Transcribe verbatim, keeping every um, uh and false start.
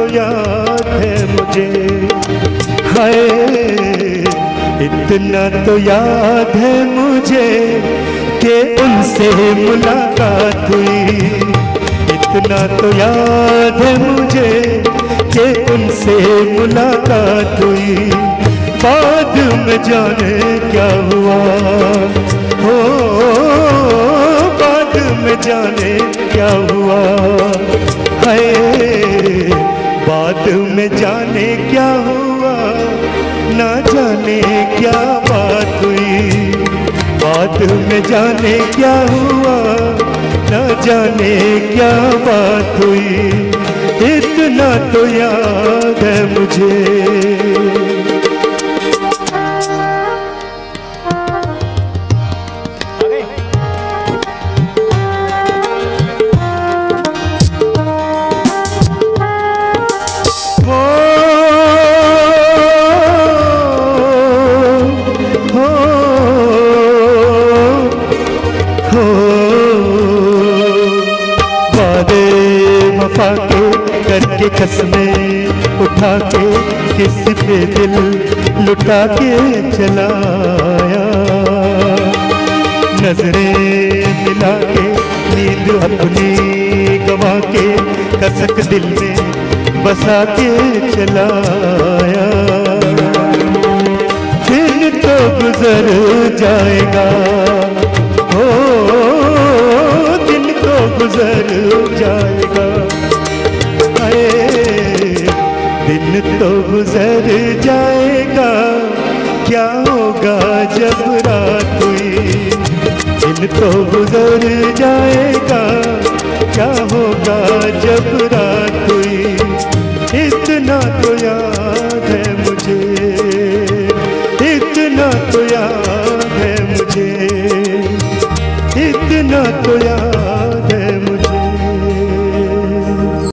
याद है मुझे, हाय इतना तो याद है मुझे कि उनसे मुलाकात हुई। इतना तो याद है मुझे कि उनसे मुलाकात हुई। बाद में जाने क्या हुआ हो, बाद में जाने क्या हुआ, हाय बाद में जाने क्या हुआ, ना जाने क्या बात हुई। बाद में जाने क्या हुआ, ना जाने क्या बात हुई। इतना तो याद है मुझे। करके कसमें उठा के किसी पे दिल लुटा के चलाया। नजरें मिला के नींद अपनी गवा के कसक दिल में बसा के चलाया। दिन तो गुजर जाएगा, हो दिन तो गुजर जाएगा, दिन तो गुजर जाएगा, क्या होगा जब रात हुई। दिन तो गुजर जाएगा, क्या होगा जब रात हुई। इतना तो याद है मुझे, इतना तो याद है मुझे, इतना तो याद